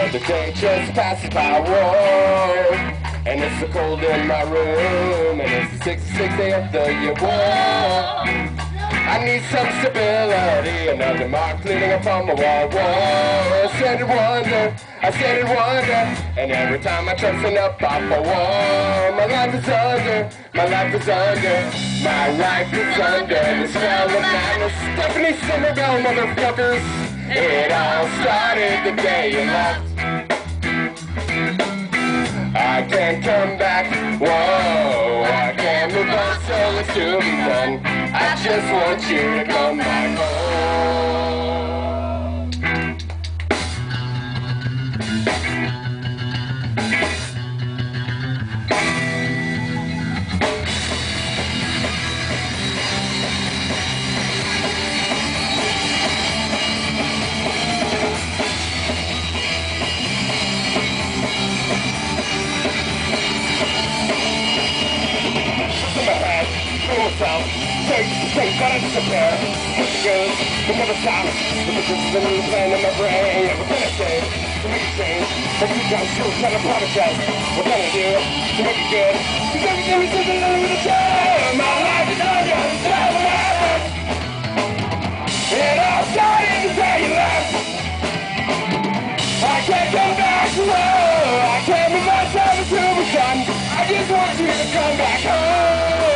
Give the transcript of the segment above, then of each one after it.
The day just passes by, whoa. And it's so cold in my room, and it's the 66th day of the year, whoa. I need some stability, another mark leading up on my wall, whoa. I stand and wonder, I stand and wonder, and every time I try to stand up off a wall, my life is under, my life is under, my life is under the spell of madness. Stephanie Somerville, motherfuckers, it all started the day you left. I can't come back, whoa, I can't move on, so it's to be done. I just want you to come back home. Myself, take that I disappear. Push it goes, it never stops. Because this is a new plan in my brain. Never gonna change, to make a change. But you got to try to apologize. What can I do to make it good? Cause everything is just a little bit of time. My life is under the spell of madness. It all started the day you left. I can't come back, whoa. I can't move myself until we're done. I just want you to come back home.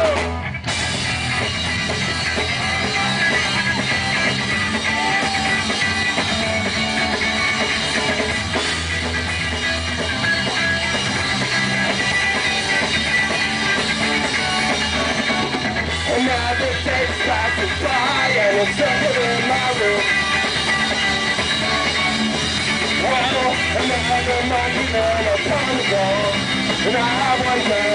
Another day passes by and it's settled in my room. Well, another month and then I'm time to go. And I wonder